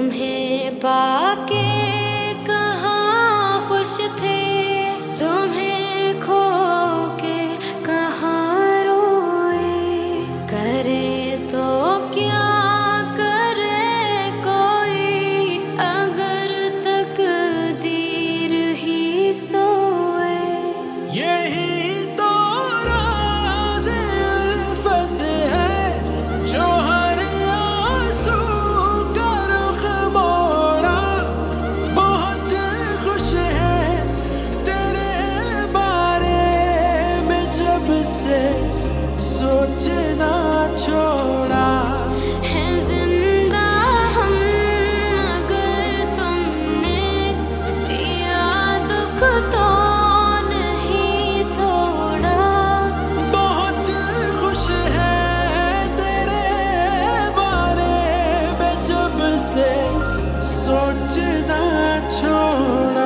तुम्हें पाके कहाँ खुश थे, तुम्हें खो के कहाँ रोए। करे तो क्या करे कोई, अगर तकदीर ही सोए। यही तो राज़ उल्फत है जो हर आंसू का रुख मोड़ा। बहुत खुश है तेरे बारे में जब से सोचना छोड़ा। है जिंदा हम अगर तुमने दिया दुख तो नहीं थोड़ा। बहुत खुश है तेरे बारे में जब से सोचना छोड़ा।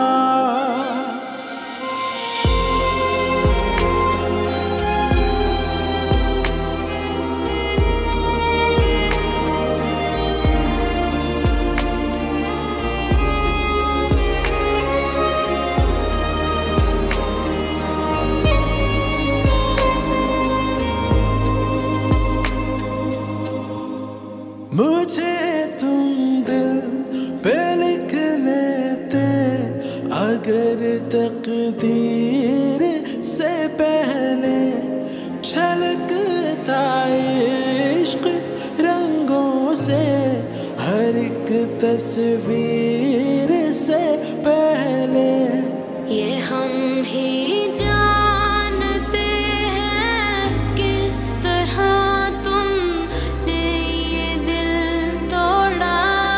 मुझे तुम दिल पे लिख लेते अगर तकदीर से पहले। छलकता इश्क रंगों से हर एक तस्वीर से पहले। ये हम ही जानते हैं किस तरह तुमने ये दिल तोड़ा।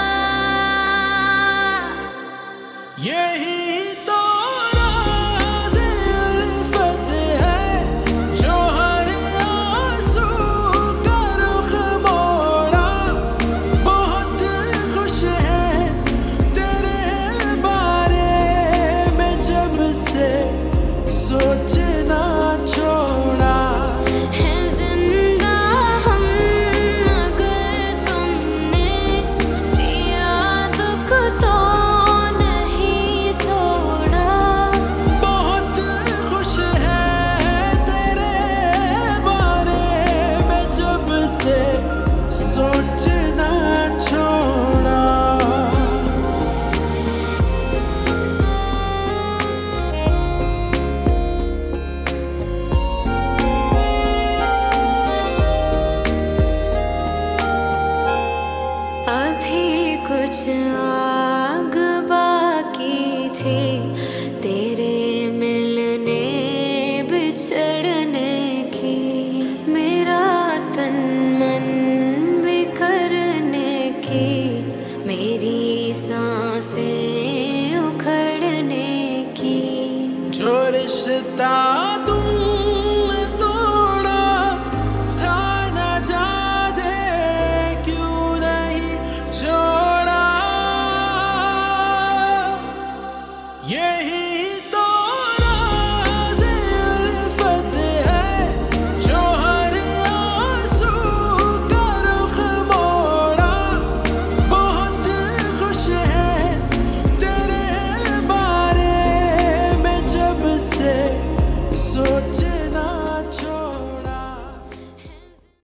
यही तो राज़ उल्फत है जो हर आंसू का रुख मोड़ा। बहुत खुश है तेरे बारे में जब से सोचना छोड़ा। है जिंदा हम अगर तुमने दिया दुख तो नहीं थोड़ा। बहुत खुश है तेरे बारे में जब से सोचना छोड़ा। अभी कुछ